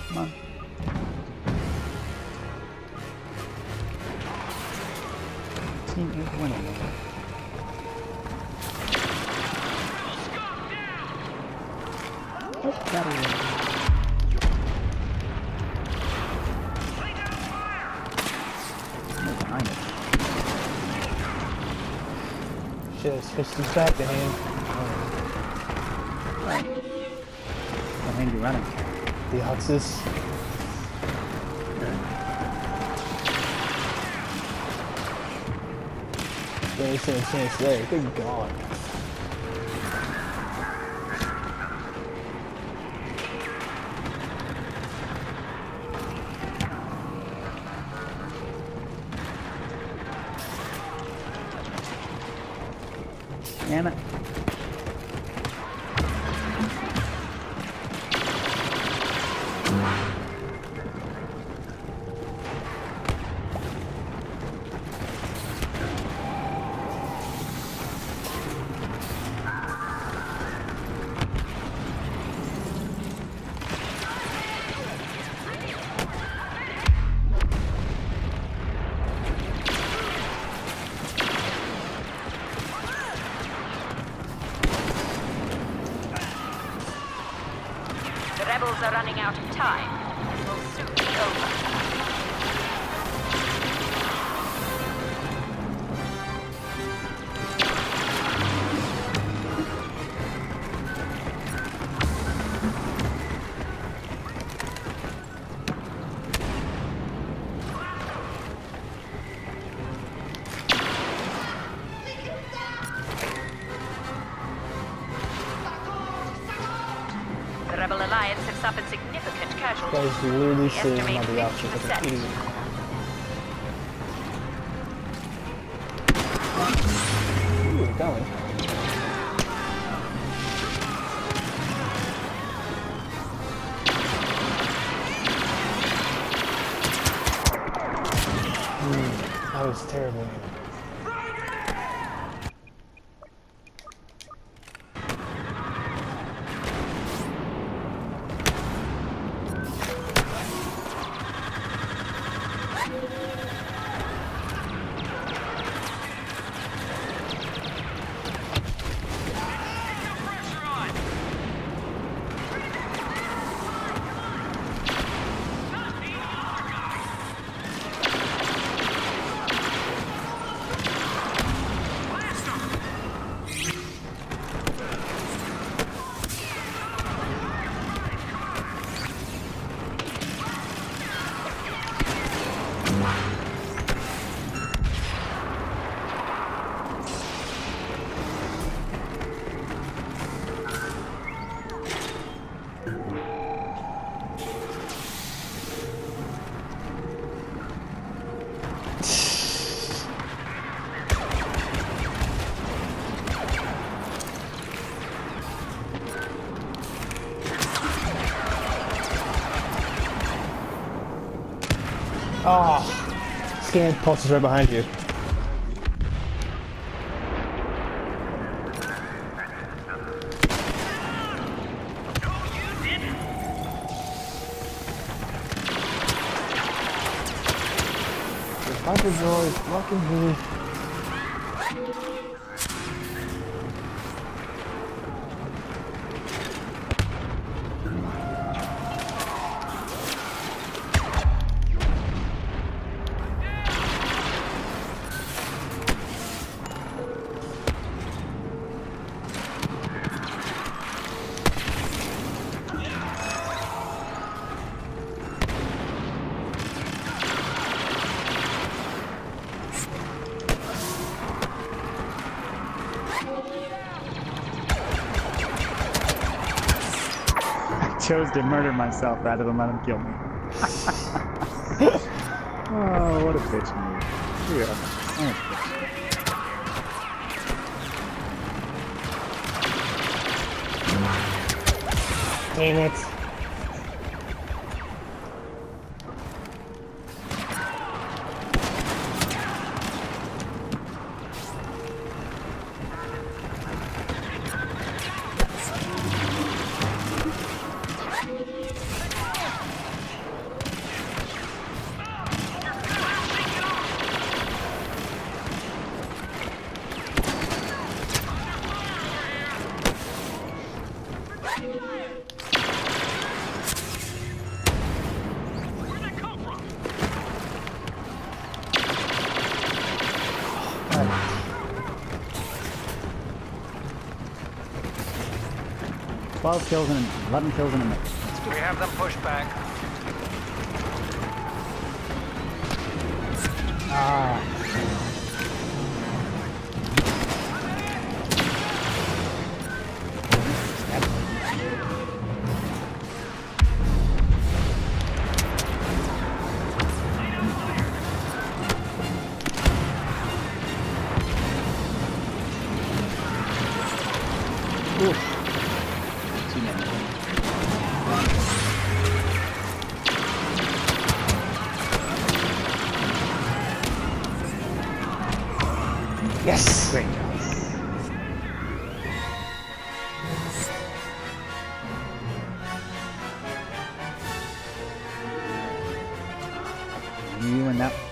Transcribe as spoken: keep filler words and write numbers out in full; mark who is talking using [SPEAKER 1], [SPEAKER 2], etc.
[SPEAKER 1] Come on. Team is winning. Oh, got it. Behind it.
[SPEAKER 2] Shit, it's switched to back to him.
[SPEAKER 1] Alright. What hand you running?
[SPEAKER 2] The Oxus. They said a chance there. Good God.
[SPEAKER 1] Damn it.
[SPEAKER 3] The rebels are running out of time. It will soon be over. The Rebel Alliance have suffered significant casualties.
[SPEAKER 2] Guys literally
[SPEAKER 3] We
[SPEAKER 2] sitting on
[SPEAKER 3] estimate
[SPEAKER 2] the Oxus like an
[SPEAKER 3] fifty percent.
[SPEAKER 2] idiot. Ooh, we're going. Mm, that was terrible. Oh, scan pulse is right behind you. The Piper Joy is blocking me.
[SPEAKER 1] Chose to murder myself rather than let him kill me. Oh, what a bitch move. Yeah. Oh,
[SPEAKER 2] Damn it.
[SPEAKER 1] twelve kills and eleven kills in a minute.
[SPEAKER 4] We have them pushed back.
[SPEAKER 2] Ah.
[SPEAKER 1] Yes! Great job. You and that